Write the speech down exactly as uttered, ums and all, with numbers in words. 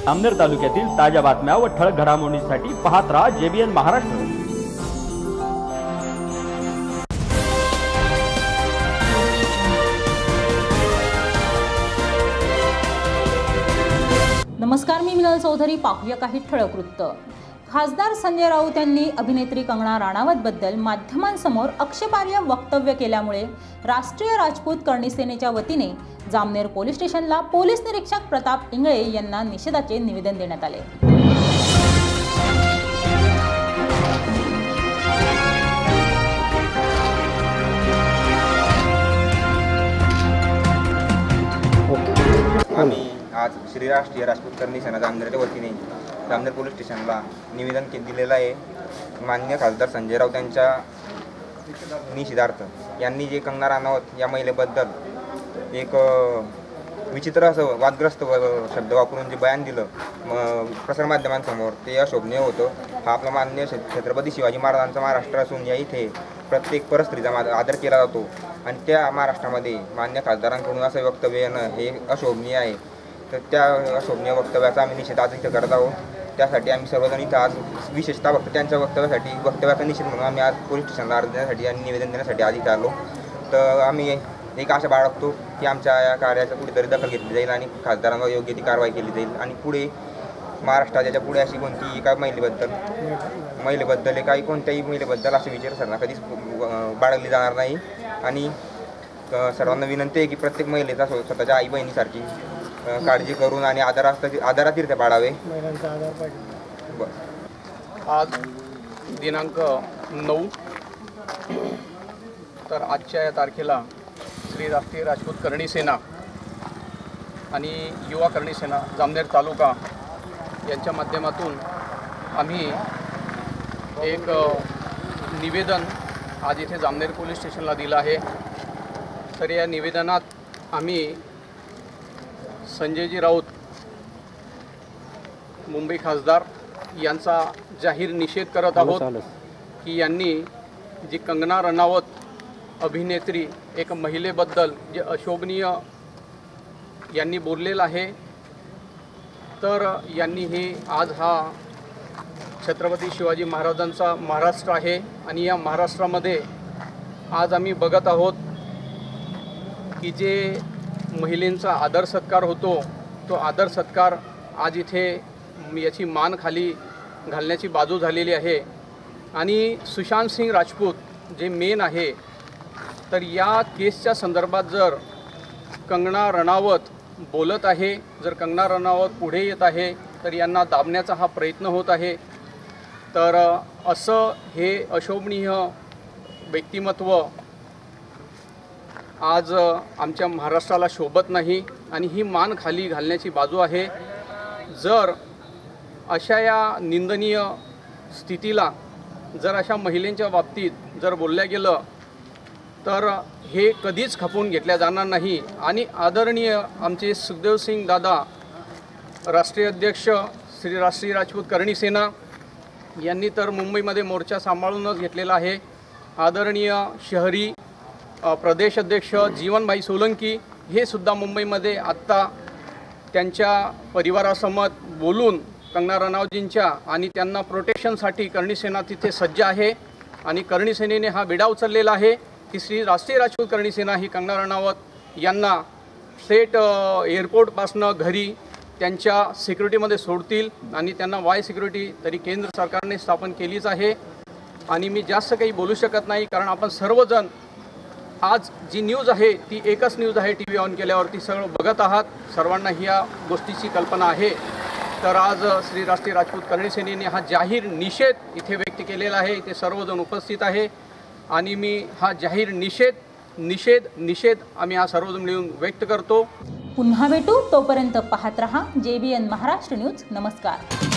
जामनेर तालुक्यातील ताज्या बातम्या व ठळक घडामोडींसाठी पाहत राहा जेबीएन महाराष्ट्र। नमस्कार, मी मिनल चौधरी। पाहूया काही ठळक वृत्त। खासदार संजय राऊत यांनी अभिनेत्री कंगना राणावत बद्दल माध्यमांसमोर आक्षेपार्ह वक्तव्य केल्यामुळे राष्ट्रीय राजपूत करणी सेनेच्या वतीने जामनेर पोलीस स्टेशनला पोलीस निरीक्षक प्रताप इंगळे यांना निषेधाचे निवेदन देण्यात आले। आम्ही आज श्री राष्ट्रीय राजपूत करणी सेना जामनेरच्या वतीने जामनेर पोलीस स्टेशनला निवेदन के दिलेलं आहे। माननीय खासदार संजय राऊत यांच्या निषेधार्थ यांनी जे कंगना राणावत या महिलेबद्दल एक विचित्र असं वादग्रस्त शब्द वापरून जे बयान दिलं प्रसारमाध्यमांसमोर, ते अशोभनीय होतं। हा आपला माननीय छत्रपती शिवाजी महाराजांचा महाराष्ट्र असून या इथे प्रत्येक परस्त्रीचा आदर केला जातो आणि त्या महाराष्ट्रामध्ये मान्य खासदारांकडून असं वक्तव्य येणं हे अशोभनीय आहे। तर त्या अशोभनीय वक्तव्याचा आम्ही निषेध आज इथं करत आहोत। त्यासाठी आम्ही सर्वजण इथं आज विशेषतः फक्त त्यांच्या वक्तव्यासाठी वक्तव्याचा निषेध म्हणून आम्ही आज पोलीस स्टेशनला अर्ज देण्यासाठी आणि निवेदन देण्यासाठी आज इथं आलो। तर आम्ही एक आशा बाळगतो की आमच्या या कार्याचा कुठेतरी दखल घेतली जाईल आणि खासदारांवर योग्य ती कारवाई केली जाईल आणि पुढे महाराष्ट्रात याच्या पुढे अशी कोणती एका महिलेबद्दल महिलेबद्दल काही कोणत्याही महिलेबद्दल अशी विचारसरणा कधीच बाळगली जाणार नाही। आणि सर्वांना विनंती आहे की प्रत्येक महिलेचा स्वतःच्या आई बहिणीसारखी काळजी करून आणि आदरात आदरातीर्थ पाडावे। आज दिनांक नऊ तर आजच्या या तारखेला श्री राष्ट्रीय राजपूत करणी सेना आणि युवा करणी सेना जामनेर तालुका यांच्या माध्यमातून आम्ही एक निवेदन आज इथे जामनेर पोलीस स्टेशनला दिलं आहे। तर या निवेदनात आम्ही संजयजी राऊत मुंबई खासदार यांचा जाहीर निषेध करत आहोत की यांनी जी कंगना राणावत अभिनेत्री एक महिलेबद्दल जे अशोभनीय यांनी बोललेलं आहे, तर यांनी हे आज हा छत्रपती शिवाजी महाराजांचा महाराष्ट्र आहे आणि या महाराष्ट्रामध्ये आज आम्ही बघत आहोत की जे महिलांचा आदर सत्कार होतो, तो आदर सत्कार आज इथे याची मान खाली घालण्याची बाजू झालेली आहे। आणि सुशांत सिंग राजपूत जे मेन आहे, तर या केसच्या संदर्भात जर कंगना राणावत बोलत आहे, जर कंगना राणावत पुढे येत आहे, तर यांना दाबण्याचा हा प्रयत्न होत आहे। तर असं हे अशोभनीय व्यक्तिमत्व आज आमच्या महाराष्ट्राला शोभत नाही आणि ही मान खाली घालण्याची बाजू आहे। जर अशा या निंदनीय स्थितीला जर अशा महिलांच्या बाबतीत जर बोलल्या गेलं तर हे कधीच खपवून घेतल्या जाणार नाही। आणि आदरणीय आमचे सुखदेव सिंग दादा राष्ट्रीय अध्यक्ष श्री राष्ट्रीय राजपूत करणी सेना यांनी तर मुंबईमध्ये मोर्चा सांभाळूनच घेतलेला आहे। आदरणीय शहरी प्रदेश अध्यक्ष जीवनभाई सोलंकी हे सुद्धा मुंबईमध्ये आत्ता त्यांच्या परिवारासमत बोलून कंगना राणावतजींच्या आणि त्यांना प्रोटेक्शनसाठी करणी सेना तिथे सज्ज आहे। आणि करणी सेनेने हा विडा उचललेला आहे की श्री राष्ट्रीय राजपूत करणी सेना ही कंगना राणावत यांना थेट एअरपोर्टपासनं घरी त्यांच्या सिक्युरिटीमध्ये सोडतील आणि त्यांना वाय सिक्युरिटी तरी केंद्र सरकारने स्थापन केलीच आहे। आणि मी जास्त काही बोलू शकत नाही, कारण आपण सर्वजण आज जी न्यूज आहे ती एकच न्यूज आहे, टी व्ही ऑन केल्यावरती सगळं बघत आहात, सर्वांना ही या गोष्टीची कल्पना आहे। तर आज श्री राष्ट्रीय राजपूत करणी सेनेने हा जाहीर निषेध इथे व्यक्त केलेला आहे, इथे सर्वजण उपस्थित आहे आणि मी हा जाहीर निषेध निषेध निषेध आम्ही हा सर्वजण मिळून व्यक्त करतो। पुन्हा भेटू, तोपर्यंत पाहत रहा जेबीएन महाराष्ट्र न्यूज। नमस्कार।